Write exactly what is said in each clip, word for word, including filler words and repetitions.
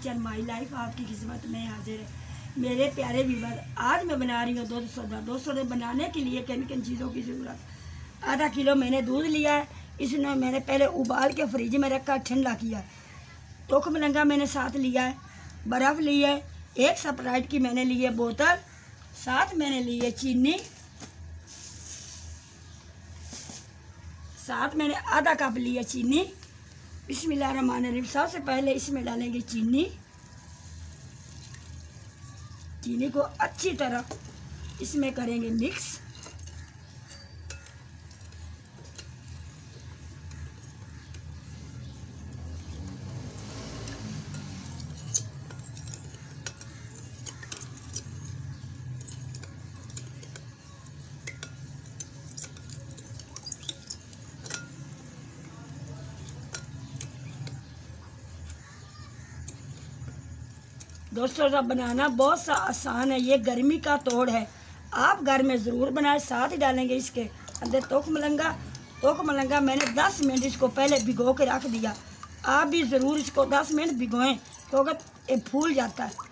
Kitchen my life आपकी किस्मत में हाजिर है। मेरे प्यारे व्यूअर, आज मैं बना रही हूँ दूध सोडा। दूध सोडा बनाने के लिए किन किन चीज़ों की ज़रूरत। आधा किलो मैंने दूध लिया है, इसमें मैंने पहले उबाल के फ्रिज में रखा, ठंडा किया है। टोक मलंगा मैंने साथ लिया है, बर्फ़ ली है, एक स्प्राइट की मैंने ली है बोतल, साथ मैंने ली है चीनी, साथ मैंने आधा कप लिया चीनी। बिस्मिल्लाहिर्रहमानिर्रहीम। सबसे पहले इसमें डालेंगे चीनी। चीनी को अच्छी तरह इसमें करेंगे मिक्स। दोस्तों, जब बनाना बहुत सा आसान है, ये गर्मी का तोड़ है, आप घर में ज़रूर बनाएं। साथ ही डालेंगे इसके अंदर तोक मलंगा। तोक मलंगा मैंने दस मिनट इसको पहले भिगो के रख दिया। आप भी ज़रूर इसको दस मिनट भिगोएं क्योंकि ये फूल जाता है।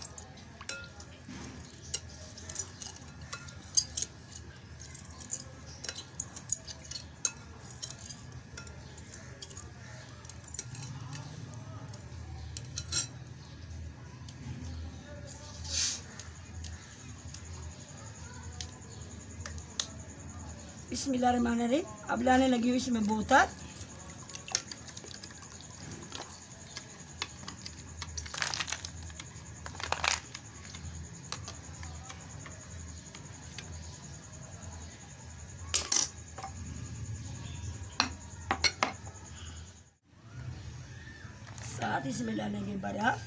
बिस्मिल्लाहिर्रहमानिर्रहीम। अब लाने लगी हूँ इसमें बोतल। साथ इसमें डालेंगे बर्फ।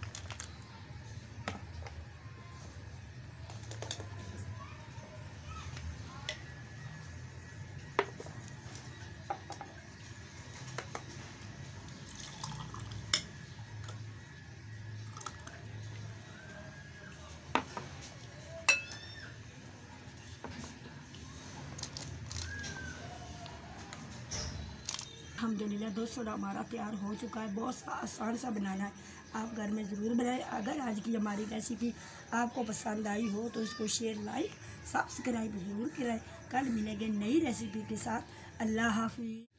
अल्हम्दुलिल्लाह दूध सोडा हमारा तैयार हो चुका है। बहुत सा आसान सा बनाना है, आप घर में ज़रूर बनाएं। अगर आज की हमारी रेसिपी आपको पसंद आई हो तो इसको शेयर, लाइक, सब्सक्राइब ज़रूर करें। कल मिलेंगे नई रेसिपी के साथ। अल्लाह हाफ़िज़।